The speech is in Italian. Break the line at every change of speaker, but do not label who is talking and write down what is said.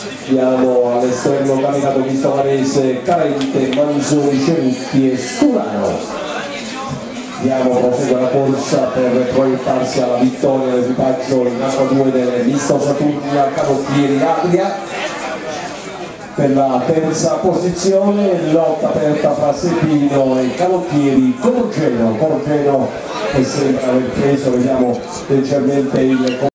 Andiamo all'esterno camminato Vistovarese, Carente, Manzoni, Cerutti e Sturano. Prosegue la corsa per proiettarsi alla vittoria dell'equipaggio in Acqua 2 del Misto Saturnia Canottieri Adria. Per la terza posizione lotta aperta fra Sepino e Canottieri Corgeno che sembra aver preso, vediamo leggermente il